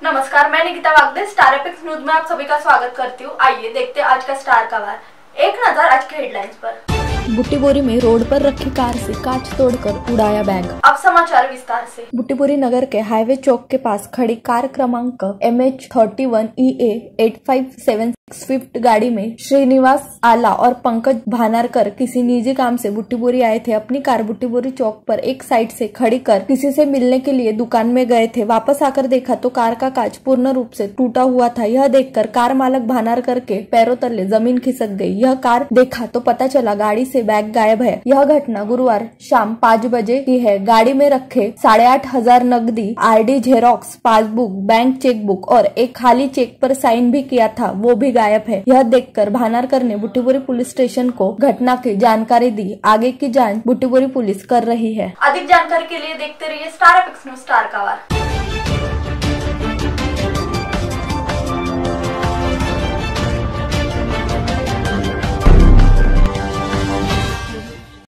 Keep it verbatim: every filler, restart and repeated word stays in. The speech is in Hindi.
नमस्कार, मैं Nikita Wagde Star Epics News में आप सभी का स्वागत करती हूँ। आइए देखते हैं आज का स्टार का वार। एक नजर आज के हेडलाइंस पर। बुट्टीबोरी में रोड पर रखी कार से कांच तोड़कर उड़ाया बैग। अब समाचार विस्तार से। बुट्टीबोरी नगर के हाईवे चौक के पास खड़ी कार क्रमांक M H thirty one E A eight five seven six Swift गाड़ी में श्रीनिवास आला और पंकज भानारकर किसी निजी काम से बुट्टीबोरी आए थे। अपनी कार बुट्टीबोरी चौक पर एक साइड से खड़ी कर किसी से मिलने के लिए दुकान में गए थे। वापस आकर देखा तो कार का कांच पूर्ण रूप से टूटा हुआ था। यह देखकर कार मालक भानारकर के पैरों तले जमीन खिसक गई। यह कार देखा तो पता चला गाड़ी से बैग गायब है। यह घटना गुरुवार शाम पाँच बजे की है। गाड़ी में रखे साढ़े आठ हजार नकदी, RD xerox, passbook, bank chequebook और एक खाली चेक पर साइन भी किया था, वो भी गायब है। यह देखकर भानारकर ने बुट्टीबोरी पुलिस स्टेशन को घटना की जानकारी दी। आगे की जांच बुट्टीबोरी पुलिस कर रही है। अधिक जानकारी के लिए देखते रहिए स्टार एपिक्स न्यूज स्टार का वार।